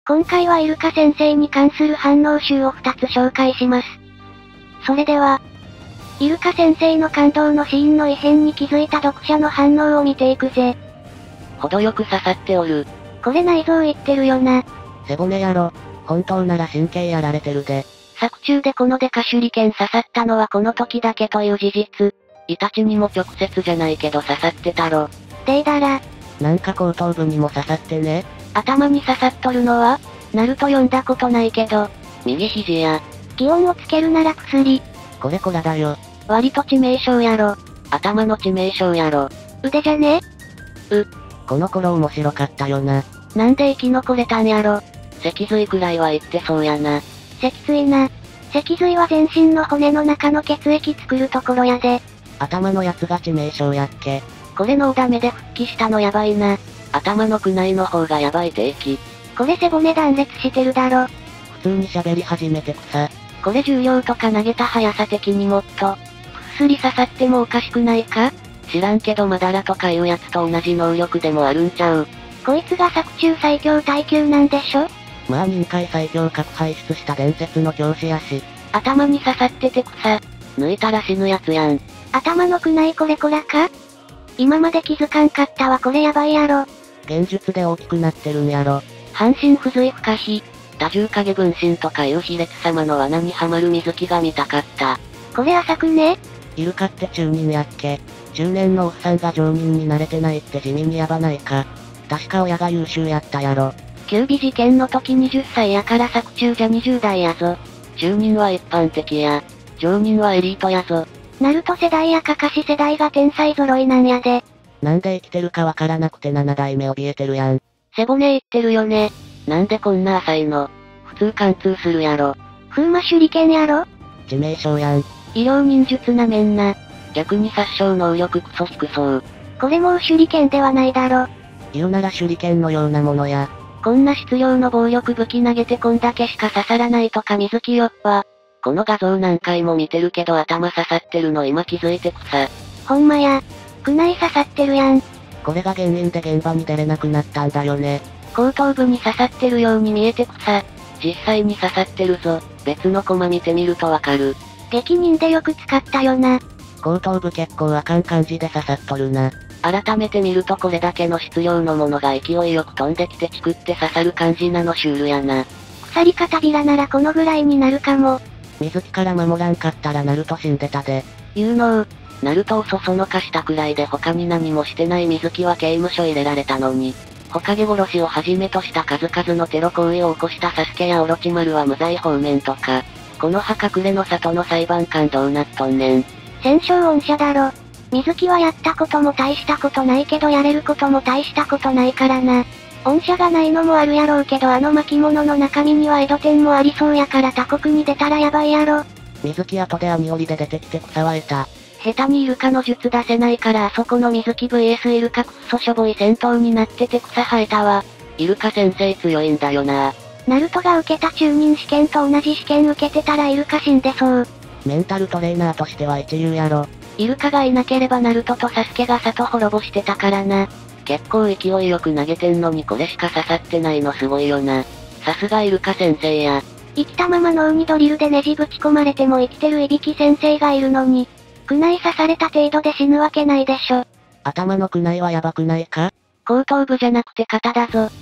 今回はイルカ先生に関する反応集を2つ紹介します。それでは、イルカ先生の感動のシーンの異変に気づいた読者の反応を見ていくぜ。 程よく刺さっておる。 これ内臓言ってるよな。 背骨やろ。本当なら神経やられてるで。 作中でこのデカ手裏剣刺さったのはこの時だけという事実。イタチにも直接じゃないけど刺さってたろ。 デイダラ。 なんか後頭部にも刺さってね。 頭に刺さっとるのはナルト読んだことないけど、右肘や。 気温をつけるなら薬。 これコラだよ。 割と致命傷やろ。頭の致命傷やろ。 腕じゃね？ この頃面白かったよな。 なんで生き残れたんやろ。脊髄くらいは言ってそうやな。 脊椎な。脊髄は全身の骨の中の血液作るところやで。 頭のやつが致命傷やっけ。 これ脳ダメで復帰したのやばいな。頭の区内の方がやばい定期。 これ背骨断裂してるだろ。 普通に喋り始めて草。 これ重量とか投げた速さ的にもっと、薬刺さってもおかしくないか？知らんけどマダラとかいうやつと同じ能力でもあるんちゃう？ こいつが作中最強耐久なんでしょ？ まあ任界最強核排出した伝説の教師やし。 頭に刺さってて草。抜いたら死ぬやつやん。 頭の区内これこらか？今まで気づかんかったわこれやばいやろ。 現術で大きくなってるんやろ。 半身不随不可避。多重影分身とかいう卑劣様の罠にはまる水木が見たかった。 これ浅くね？ イルカって中人やっけ。中年のおっさんが上人になれてないって地味にやばないか。確か親が優秀やったやろ。 九尾事件の時20歳やから作中じゃ20代やぞ。中人は一般的や。上人はエリートやぞ。 ナルト世代やカカシ世代が天才揃いなんやで。 なんで生きてるかわからなくて7代目怯えてるやん。 背骨言ってるよね。なんでこんな浅いの？普通貫通するやろ。 風魔手裏剣やろ？ 致命傷やん。 医療忍術なめんな。逆に殺傷能力クソ低そう。 これもう手裏剣ではないだろ。 言うなら手裏剣のようなものや。 こんな質量の暴力武器投げてこんだけしか刺さらないとか水木よっぱ。この画像何回も見てるけど頭刺さってるの今気づいて草。 ほんまや。区内刺さってるやん。 これが原因で現場に出れなくなったんだよね。 後頭部に刺さってるように見えて草。実際に刺さってるぞ。別のコマ見てみるとわかる。 激忍でよく使ったよな。 後頭部結構あかん感じで刺さっとるな。 改めて見るとこれだけの質量のものが勢いよく飛んできてチクって刺さる感じなのシュールやな。 鎖片びらならこのぐらいになるかも。 水木から守らんかったらナルト死んでたで。 有能。ナルトをそそのかしたくらいで他に何もしてない水木は刑務所入れられたのに。火影殺しをはじめとした数々のテロ行為を起こしたサスケやオロチマルは無罪放免とか。この葉隠れの里の裁判官どうなっとんねん。 戦勝恩赦だろ。水木はやったことも大したことないけどやれることも大したことないからな。恩赦がないのもあるやろうけどあの巻物の中身には江戸店もありそうやから他国に出たらやばいやろ。 水木後で網織りで出てきて草は得た。 下手にイルカの術出せないからあそこの水木 VS イルカクッソしょぼい戦闘になってて草生えたわ。イルカ先生強いんだよな。 ナルトが受けた中忍試験と同じ試験受けてたらイルカ死んでそう。 メンタルトレーナーとしては一流やろ。 イルカがいなければナルトとサスケが里滅ぼしてたからな。結構勢いよく投げてんのにこれしか刺さってないのすごいよな。さすがイルカ先生や。 生きたまま脳にドリルでネジぶち込まれても生きてるいびき先生がいるのに、区内刺された程度で死ぬわけないでしょ。 頭の区内はやばくないか？ 後頭部じゃなくて肩だぞ。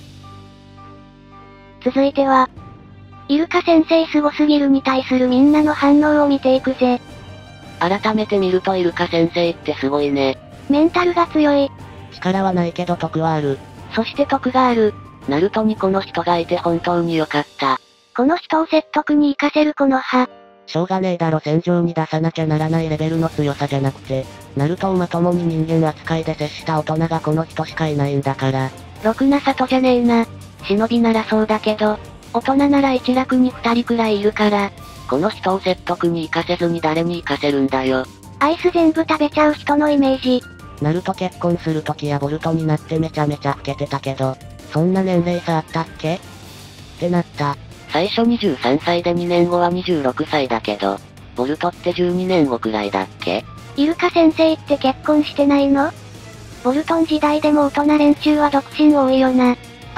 続いては、イルカ先生すごすぎるに対するみんなの反応を見ていくぜ。 改めて見るとイルカ先生ってすごいね。 メンタルが強い。 力はないけど得はある。 そして得がある。ナルトにこの人がいて本当に良かった。 この人を説得に活かせるこの歯。 しょうがねえだろ戦場に出さなきゃならないレベルの強さじゃなくて、ナルトをまともに人間扱いで接した大人がこの人しかいないんだから。 ろくな里じゃねえな。忍びならそうだけど、大人なら一楽に2人くらいいるから、この人を説得に活かせずに誰に活かせるんだよ。 アイス全部食べちゃう人のイメージ。 ナルト結婚するときやボルトになってめちゃめちゃ老けてたけど、そんな年齢差あったっけってなった。 最初23歳で2年後は26歳だけど、ボルトって12年後くらいだっけ？ イルカ先生って結婚してないの？ボルトン時代でも大人連中は独身多いよな。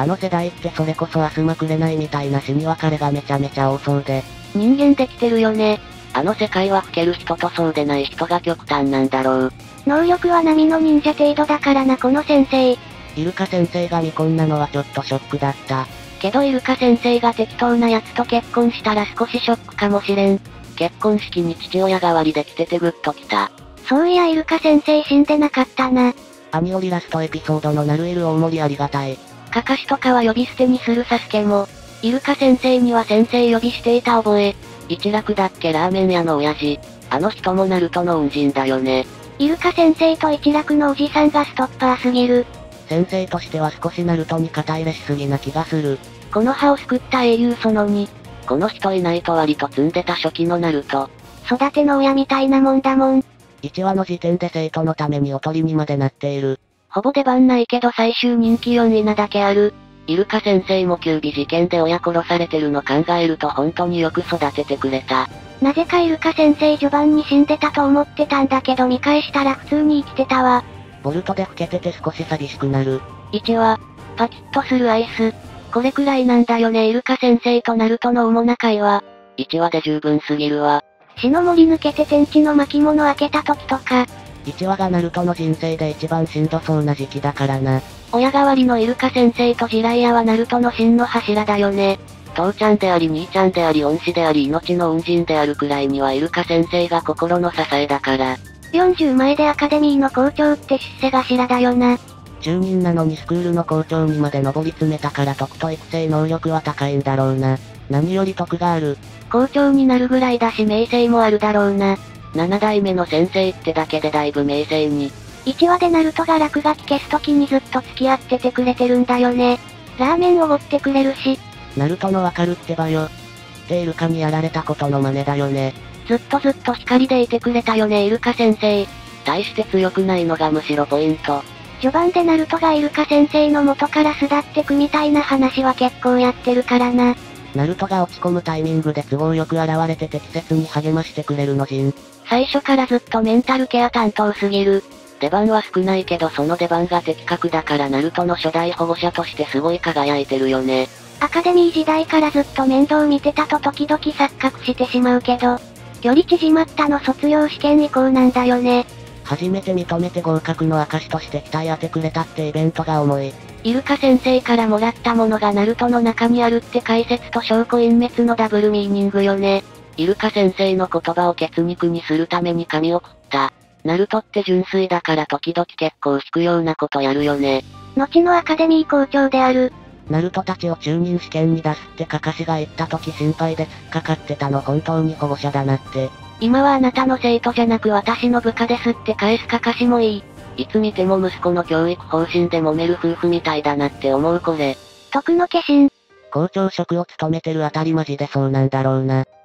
あの世代ってそれこそ明日まくれないみたいな死に別れがめちゃめちゃ多そうで。 人間できてるよね。 あの世界は老ける人とそうでない人が極端なんだろう。 能力は波の忍者程度だからなこの先生。 イルカ先生が未婚なのはちょっとショックだった。 けどイルカ先生が適当な奴と結婚したら少しショックかもしれん。 結婚式に父親代わりで来ててグッときた。 そういやイルカ先生死んでなかったな。 アニオリラストエピソードのナルイル大盛りありがたい。 カカシとかは呼び捨てにするサスケも、イルカ先生には先生呼びしていた覚え。 一楽だっけラーメン屋の親父。あの人もナルトの恩人だよね。 イルカ先生と一楽のおじさんがストッパーすぎる。 先生としては少しナルトに肩入れしすぎな気がする。 この葉を救った英雄その2。 この人いないと割と積んでた初期のナルト。 育ての親みたいなもんだもん。 1話の時点で生徒のためにおとりにまでなっている。 ほぼ出番ないけど最終人気4位なだけある。 イルカ先生も九尾事件で親殺されてるの考えると本当によく育ててくれた。 なぜかイルカ先生序盤に死んでたと思ってたんだけど見返したら普通に生きてたわ。 ボルトで老けてて少し寂しくなる。 1話、パキッとするアイス。これくらいなんだよねイルカ先生とナルトの主な会話。 1話で十分すぎるわ。 死の森抜けて天地の巻物開けた時とか。 1話がナルトの人生で一番しんどそうな時期だからな。 親代わりのイルカ先生とジライアはナルトの真の柱だよね。 父ちゃんであり兄ちゃんであり恩師であり命の恩人であるくらいにはイルカ先生が心の支えだから。 40前でアカデミーの校長って出世頭だよな。 中忍なのにスクールの校長にまで上り詰めたから徳と育成能力は高いんだろうな。何より徳がある。 校長になるぐらいだし名声もあるだろうな。 7代目の先生ってだけでだいぶ名声に。 1話でナルトが落書き消す時にずっと付き合っててくれてるんだよね。ラーメンおごってくれるし。 ナルトのわかるってばよ。ってイルカにやられたことの真似だよね。 ずっと光でいてくれたよねイルカ先生。 大して強くないのがむしろポイント。 序盤でナルトがイルカ先生の元から巣立ってくみたいな話は結構やってるからな。 ナルトが落ち込むタイミングで都合よく現れて適切に励ましてくれるの人。 最初からずっとメンタルケア担当すぎる。 出番は少ないけどその出番が的確だからナルトの初代保護者としてすごい輝いてるよね。 アカデミー時代からずっと面倒見てたと時々錯覚してしまうけど、距離縮まったの卒業試験以降なんだよね。 初めて認めて合格の証として鍛え当てくれたってイベントが重い。 イルカ先生からもらったものがナルトの中にあるって解説と証拠隠滅のダブルミーニングよね。 イルカ先生の言葉を血肉にするために髪を食った。ナルトって純粋だから時々結構引くようなことやるよね。 後のアカデミー校長である。 ナルトたちを中忍試験に出すってカカシが言った時心配で突っかかってたの本当に保護者だなって。 今はあなたの生徒じゃなく私の部下ですって返すカカシもいい。 いつ見ても息子の教育方針で揉める夫婦みたいだなって思うこれ。 徳の化身。 校長職を務めてるあたりマジでそうなんだろうな。